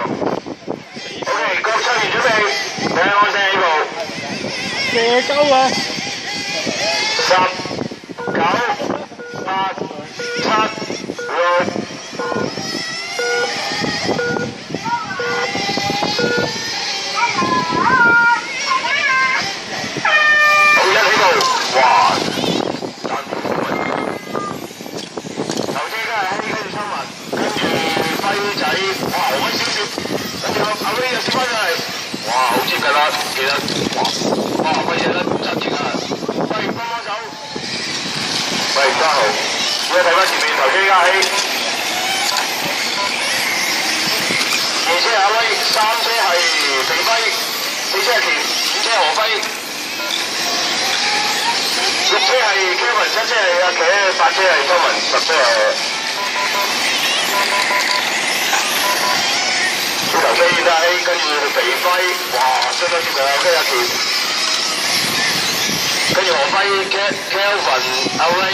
OK， 各球員準備，睇安射起步。 射鳩啊 ！10、9、8、7、6。好，一起步，哇！頭先都係跟住親民，跟住輝仔，哇！豪威少少，跟住後尾又接翻上嚟，哇！好接近啦，其實，哇！輝仔都執住啊！喂，幫幫手！喂，嘉豪，而家睇翻前面頭先加起，二車係阿威，三車係肥輝，四車係田，五車係何輝。6車係 Kevin， 7車係阿茄，8車係周文，10車係小頭車燕大希，跟住肥輝，哇，相當接近阿 K 阿健，跟住何輝 Kelvin 阿威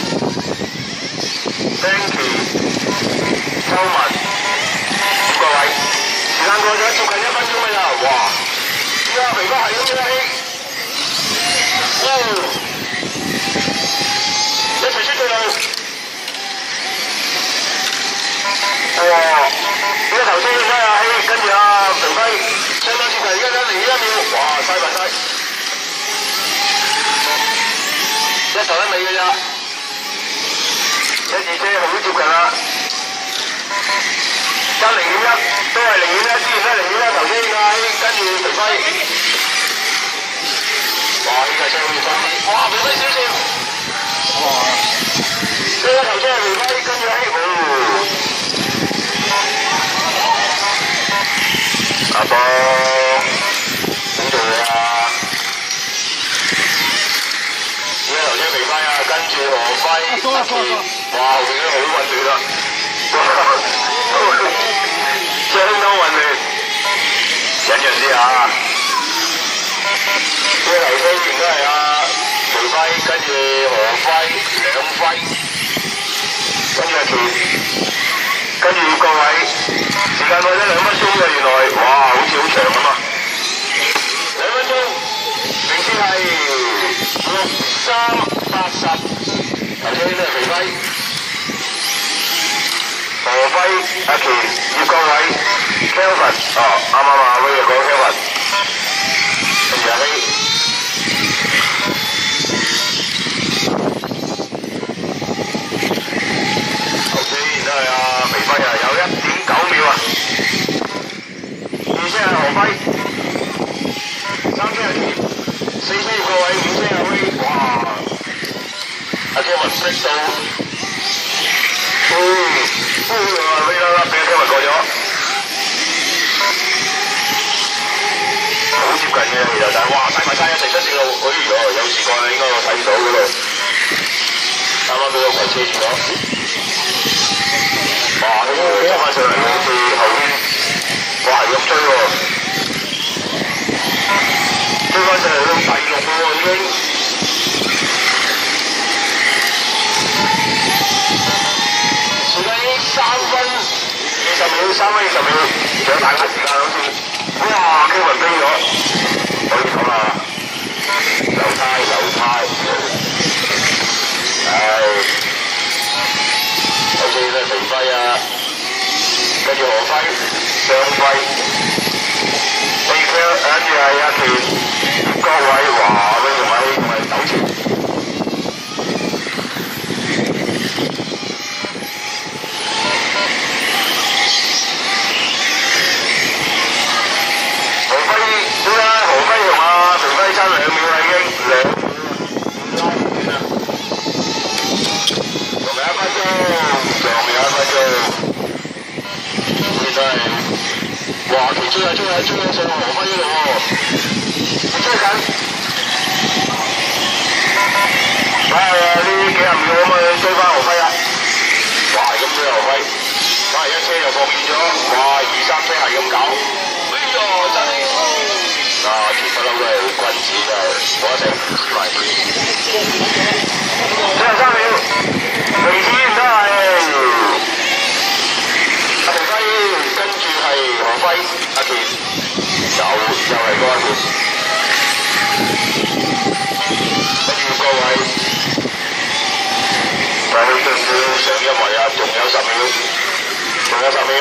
Frankie 周文5個位，時間過咗接近1分鐘㗎啦，哇！依家肥輝係咁樣希，一齊出對路，哇！而家頭先睇下希，跟住阿肥輝相當接近，而家1:01秒，哇！晒埋晒，一頭一尾嘅咋，一二車好接近啦，爭0.1都係0.1，之前都係0.1，頭先阿希跟住肥輝，哇！呢架車好似快啲，哇！肥輝少少。哇！呢個頭先係肥輝，跟住希，阿波點做啊？呢個頭先肥輝啊，跟住何輝、阿健，哇！後邊都好混亂啦，相當混亂，忍讓啲啊！呢個頭先應該係阿肥輝，跟住何輝、兩輝，跟住阿健，跟住各位，時間過咗2分鐘嘅原來，哇，好似好長咁啊！2分鐘，名次係6380，頭先都係肥輝、何輝、阿健、葉國偉、Kelvin， 啱啊，威又講 Kelvin， 跟住阿希。都係阿肥輝啊，有1.9秒啊！二車係何輝，三車係田，四車葉國偉，五車係威，哇！阿 Kevin 逼到，威啦，俾阿 Kevin 過咗，好接近嘅其實，但係哇，晒埋晒一齊出線路，哎呀，有時間啦，應該我睇唔到嗰度，啱啱俾個圍車住咗。哇！呢個追翻上嚟，好似後邊，哇係咁追喎，追翻上嚟到第6個喎已經。時間已經3分20秒，3分20秒，仲有大把時間好似。哇 ！Kevin 飛咗，可以走啦，流胎，好似都係肥輝啊，跟住何輝、雙輝 ，AK 跟住係阿健、各位，哇！呢條位仲係糾纏。何輝點解何輝同阿肥輝差2秒啦已經2秒。仲有1分鐘，現在哇！其追上何輝呢度喎，追緊。呢幾10秒咁去追翻何輝啦。哇！咁追何輝，反而1車又放遠咗。哇！2、3車係咁搞，哎呀真係田不嬲都係好君子，真係冇得頂，黐埋線。最後3秒，明顯都係。肥輝跟住係何輝， 件，又嚟多一件。跟住各位，睇少少上一圍啊，仲有10秒，仲有10秒。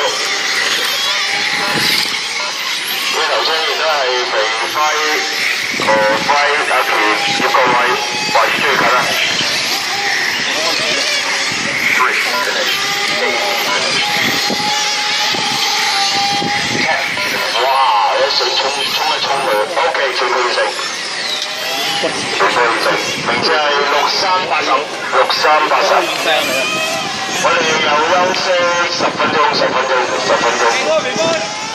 呢頭先亦都係肥輝、何輝、阿權、葉國偉圍住最近啊。哇！一水衝一衝佢 ，OK， 全部完成，全部完成，名字係6380，我哋又休息10分鐘，10分鐘，10分鐘。